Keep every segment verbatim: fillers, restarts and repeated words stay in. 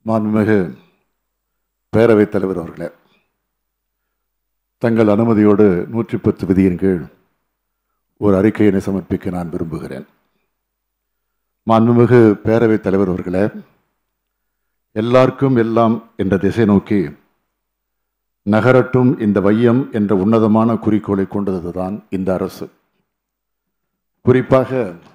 மாண்புமிகு பேரவைத் தலைவர் அவர்களே, தங்கள் அனுமதியோடு நூற்றி பத்து விதியின் கீழ் ஒரு அறிக்கையினை சமர்ப்பிக்க நான் விரும்புகிறேன். மாண்புமிகு பேரவைத் தலைவர் அவர்களே, எல்லாருக்கும் எல்லாம் என்ற திசை நோக்கி நகரட்டும் இந்த வையம் என்ற உன்னதமான குறிக்கோளை கொண்டதுதான் இந்த அரசு. குறிப்பாக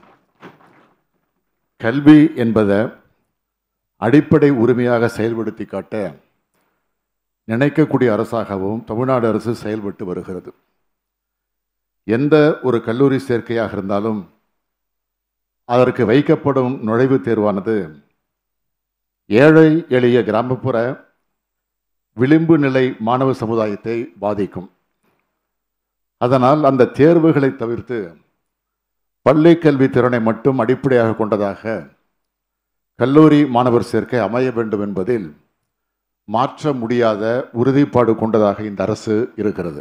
கல்வி என்பதை அடிப்படை உரிமையாக செயல்படுத்தி காட்ட நினைக்கக்கூடிய அரசாகவும் தமிழ்நாடு அரசு செயல்பட்டு வருகிறது. எந்த ஒரு கல்லூரி சேர்க்கையாக இருந்தாலும் அதற்கு வைக்கப்படும் நுழைவுத் தேர்வானது ஏழை எளிய கிராமப்புற விளிம்பு நிலை மாணவ சமுதாயத்தை பாதிக்கும். அதனால் அந்த தேர்வுகளை தவிர்த்து பள்ளி கல்வி திறனை மட்டும் அடிப்படையாக கொண்டதாக கல்லூரி மாணவர் சேர்க்கை அமைய வேண்டும் என்பதில் மாற்ற முடியாத உறுதிப்பாடு கொண்டதாக இந்த அரசு இருக்கிறது.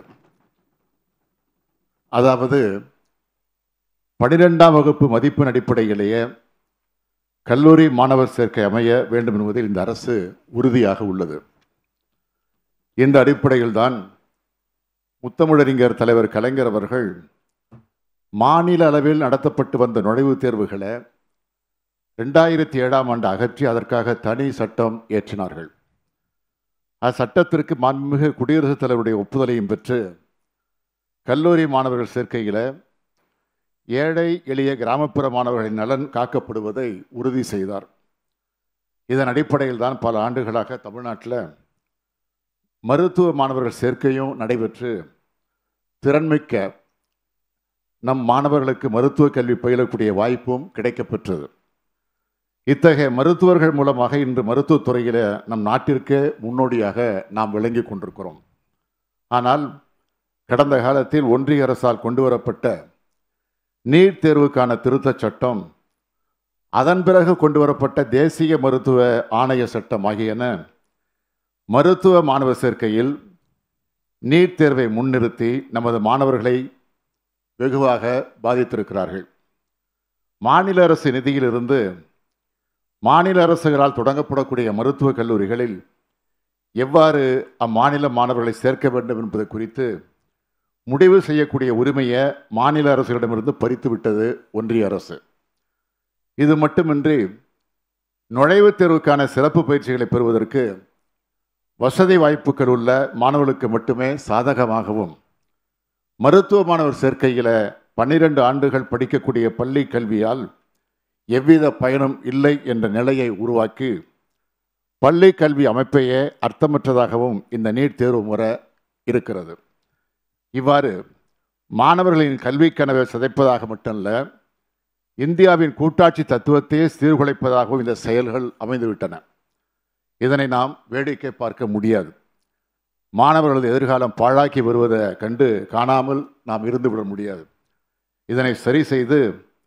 அதாவது பனிரெண்டாம் வகுப்பு மதிப்பெண் அடிப்படையிலேயே கல்லூரி மாணவர் சேர்க்கை அமைய வேண்டும் என்பதில் இந்த அரசு உறுதியாக உள்ளது. இந்த அடிப்படையில் தான் முத்தமிழறிஞர் தலைவர் கலைஞர் அவர்கள் மாநில அளவில் நடத்தப்பட்டு வந்த நுழைவுத் தேர்வுகளை ரெண்டாயிரத்தி ஏழாம் ஆண்டு அகற்றி அதற்காக தனி சட்டம் இயற்றினார்கள். அச்சட்டத்திற்கு மாண்புமிகு குடியரசுத் தலைவருடைய ஒப்புதலையும் பெற்று கல்லூரி மாணவர்கள் சேர்க்கையில் ஏழை எளிய கிராமப்புற மாணவர்களின் நலன் காக்கப்படுவதை உறுதி செய்தார். இதன் அடிப்படையில் தான் பல ஆண்டுகளாக தமிழ்நாட்டில் மருத்துவ மாணவர்கள் சேர்க்கையும் நடைபெற்று திறன்மிக்க நம் மாணவர்களுக்கு மருத்துவ கல்வி பயிலக்கூடிய வாய்ப்பும் கிடைக்கப்பெற்றது. இத்தகைய மருத்துவர்கள் மூலமாக இன்று மருத்துவத்துறையில் நம் நாட்டிற்கே முன்னோடியாக நாம் விளங்கி கொண்டிருக்கிறோம். ஆனால் கடந்த காலத்தில் ஒன்றிய அரசால் கொண்டு வரப்பட்ட நீட் தேர்வுக்கான திருத்தச் சட்டம், அதன் பிறகு கொண்டு வரப்பட்ட தேசிய மருத்துவ ஆணைய சட்டம் ஆகியன மருத்துவ மாணவர் சேர்க்கையில் நீட் தேர்வை முன்னிறுத்தி நமது மாணவர்களை வெகுவாக பாதித்திருக்கிறார்கள். மாநில அரசு நிதியிலிருந்து மாநில அரசுகளால் தொடங்கப்படக்கூடிய மருத்துவக் கல்லூரிகளில் எவ்வாறு அம்மாநில மாணவர்களை சேர்க்க வேண்டும் என்பது குறித்து முடிவு செய்யக்கூடிய உரிமையை மாநில அரசுகளிடமிருந்து பறித்துவிட்டது ஒன்றிய அரசு. இது மட்டுமின்றி நுழைவுத் தேர்வுக்கான சிறப்பு பயிற்சிகளை பெறுவதற்கு வசதி வாய்ப்புகள் உள்ள மாணவர்களுக்கு மட்டுமே சாதகமாகவும், மருத்துவ மாணவர் சேர்க்கையில் பன்னிரண்டு ஆண்டுகள் படிக்கக்கூடிய பள்ளி கல்வியால் எவ்வித பயனும் இல்லை என்ற நிலையை உருவாக்கி பள்ளி கல்வி அமைப்பையே அர்த்தமற்றதாகவும் இந்த நீட் தேர்வு முறை இருக்கிறது. இவ்வாறு மாணவர்களின் கல்வி கனவை சிதைப்பதாக மட்டுமல்ல, இந்தியாவின் கூட்டாட்சி தத்துவத்தையே சீர்குலைப்பதாகவும் இந்த செயல்கள் அமைந்துவிட்டன. இதனை நாம் வேடிக்கை பார்க்க முடியாது. மாணவர்களது எதிர்காலம் பாழாக்கி வருவதை கண்டு காணாமல் நாம் இருந்துவிட முடியாது. இதனை சரி செய்து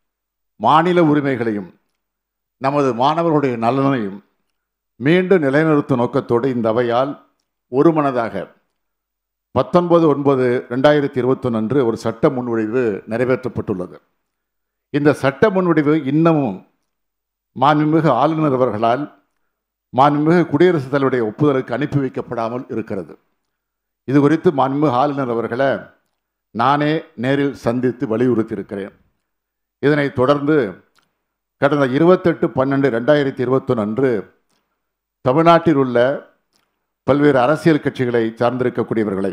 மாநில உரிமைகளையும் நமது மாணவர்களுடைய நலனையும் மீண்டும் நிலைநிறுத்தும் நோக்கத்தோடு இந்த அவையால் ஒருமனதாக பத்தொன்பது ஒன்பது ரெண்டாயிரத்தி இருபத்தொன்று அன்று ஒரு சட்ட முன்வடிவு நிறைவேற்றப்பட்டுள்ளது. இந்த சட்ட முன்வடிவு இன்னமும் மாண்புமிகு ஆளுநர் அவர்களால் மாண்புமிகு குடியரசுத் தலைவருடைய ஒப்புதலுக்கு அனுப்பி வைக்கப்படாமல் இருக்கிறது. இது குறித்து மாண்புமிகு ஆளுநர் அவர்களை நானே நேரில் சந்தித்து வலியுறுத்தியிருக்கிறேன். இதனை தொடர்ந்து கடந்த இருபத்தெட்டு பன்னெண்டு ரெண்டாயிரத்தி இருபத்தொன்று அன்று தமிழ்நாட்டில் உள்ள பல்வேறு அரசியல் கட்சிகளை சார்ந்திருக்கக்கூடியவர்களை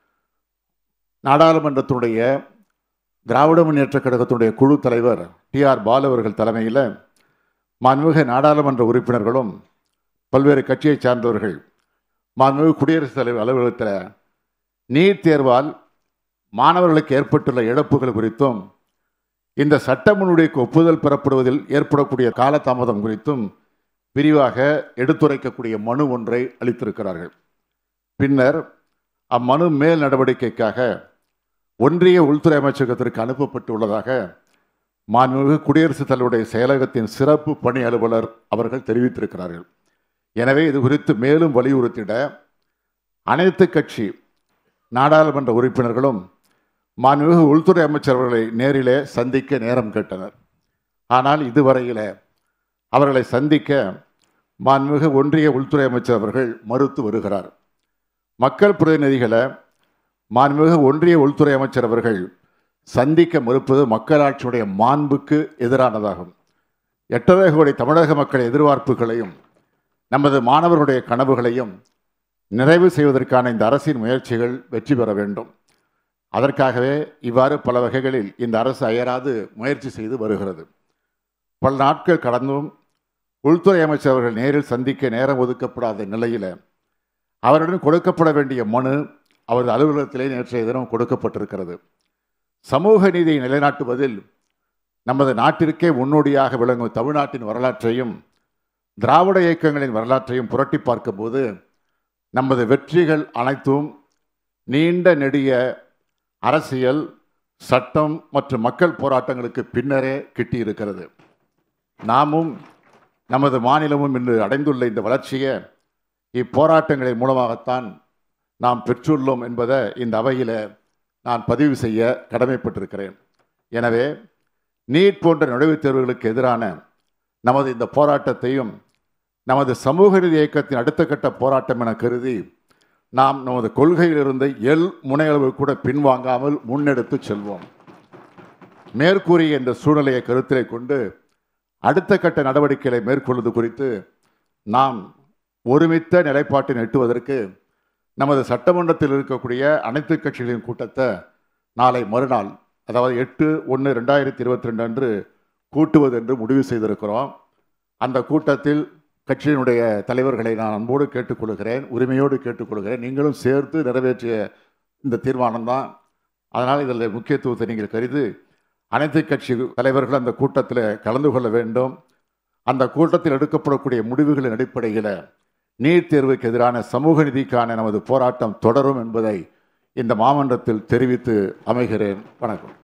நாடாளுமன்றத்துடைய திராவிட முன்னேற்றக் கழகத்துடைய குழு தலைவர் டி ஆர் பாலு அவர்கள் தலைமையில் மாண்புமிகு நாடாளுமன்ற உறுப்பினர்களும் பல்வேறு கட்சியை சார்ந்தவர்கள் மாண்புமிகு குடியரசுத் தலைவர் அலுவலகத்தில் நீட் தேர்வால் மாணவர்களுக்கு ஏற்பட்டுள்ள இழப்புகள் குறித்தும் இந்த சட்ட முன்வடிவுக்கு ஒப்புதல் பெறப்படுவதில் ஏற்படக்கூடிய காலதாமதம் குறித்தும் விரிவாக எடுத்துரைக்கக்கூடிய மனு ஒன்றை அளித்திருக்கிறார்கள். பின்னர் அம்மனு மேல் நடவடிக்கைக்காக ஒன்றிய உள்துறை அமைச்சகத்திற்கு அனுப்பப்பட்டு உள்ளதாக மாண்புமிகு குடியரசுத் தலைவருடைய செயலகத்தின் சிறப்பு பணி அலுவலர் அவர்கள் தெரிவித்திருக்கிறார்கள். எனவே இது குறித்து மேலும் வலியுறுத்திட அனைத்து கட்சி நாடாளுமன்ற உறுப்பினர்களும் மாண்புமிகு உள்துறை அமைச்சர் அவர்களை நேரிலே சந்திக்க நேரம் கேட்டனர். ஆனால் இதுவரையில் அவர்களை சந்திக்க மாண்புமிகு ஒன்றிய உள்துறை அமைச்சர் அவர்கள் மறுத்து வருகிறார். மக்கள் பிரதிநிதிகளை மாண்புமிகு ஒன்றிய உள்துறை அமைச்சர் அவர்கள் சந்திக்க மறுப்பது மக்களாட்சியுடைய மாண்புக்கு எதிரானதாகும். எட்டரை கோடி தமிழக மக்கள் எதிர்பார்ப்புகளையும் நமது மாணவர்களுடைய கனவுகளையும் நிறைவு செய்வதற்கான இந்த அரசின் முயற்சிகள் வெற்றி பெற வேண்டும். அதற்காகவே இவ்வாறு பல வகைகளில் இந்த அரசு அயராது முயற்சி செய்து வருகிறது. பல நாட்கள் கடந்தும் உள்துறை அமைச்சர் அவர்கள் நேரில் சந்திக்க நேரம் ஒதுக்கப்படாத நிலையில் அவருடன் கொடுக்கப்பட வேண்டிய மனு அவரது அலுவலகத்திலே நேற்றைய தினம் கொடுக்கப்பட்டிருக்கிறது. சமூக நீதியை நிலைநாட்டுவதில் நமது நாட்டிற்கே முன்னோடியாக விளங்கும் தமிழ்நாட்டின் வரலாற்றையும் திராவிட இயக்கங்களின் வரலாற்றையும் புரட்டி பார்க்கும்போது நமது வெற்றிகள் அனைத்தும் நீண்ட நெடிய அரசியல், சட்டம் மற்றும் மக்கள் போராட்டங்களுக்கு பின்னரே கிட்டியிருக்கிறது. நாமும் நமது மாநிலமும் இன்று அடைந்துள்ள இந்த வளர்ச்சியை இப்போராட்டங்களின் மூலமாகத்தான் நாம் பெற்றுள்ளோம் என்பதை இந்த அவையில் நான் பதிவு செய்ய கடமைப்பட்டிருக்கிறேன். எனவே நீட் போன்ற நுழைவுத் தேர்வுகளுக்கு எதிரான நமது இந்த போராட்டத்தையும் நமது சமூக நீதி இயக்கத்தின் அடுத்த கட்ட போராட்டம் என கருதி நாம் நமது கொள்கையிலிருந்து எல் முனையளவு கூட பின்வாங்காமல் முன்னெடுத்து செல்வோம். மேற்கூறிய இந்த சூழ்நிலையை கருத்திலே கொண்டு அடுத்த கட்ட நடவடிக்கைகளை மேற்கொள்வது குறித்து நாம் ஒருமித்த நிலைப்பாட்டை எட்டுவதற்கு நமது சட்டமன்றத்தில் இருக்கக்கூடிய அனைத்து கட்சிகளின் கூட்டத்தை நாளை மறுநாள், அதாவது எட்டு ஒன்று ரெண்டாயிரத்தி இருபத்தி ரெண்டு அன்று கூட்டுவது என்று முடிவு செய்திருக்கிறோம். அந்த கூட்டத்தில் கட்சியினுடைய தலைவர்களை நான் அன்போடு கேட்டுக்கொள்கிறேன், உரிமையோடு கேட்டுக்கொள்கிறேன். நீங்களும் சேர்த்து நிறைவேற்றிய இந்த தீர்மானம் தான். அதனால் இதில் முக்கியத்துவத்தை நீங்கள் கருதி அனைத்து கட்சி தலைவர்கள் அந்த கூட்டத்தில் கலந்து கொள்ள வேண்டும். அந்த கூட்டத்தில் எடுக்கப்படக்கூடிய முடிவுகளின் அடிப்படையில் நீட் தேர்வுக்கு எதிரான சமூக நீதிக்கான நமது போராட்டம் தொடரும் என்பதை இந்த மாமன்றத்தில் தெரிவித்து அமைகிறேன். வணக்கம்.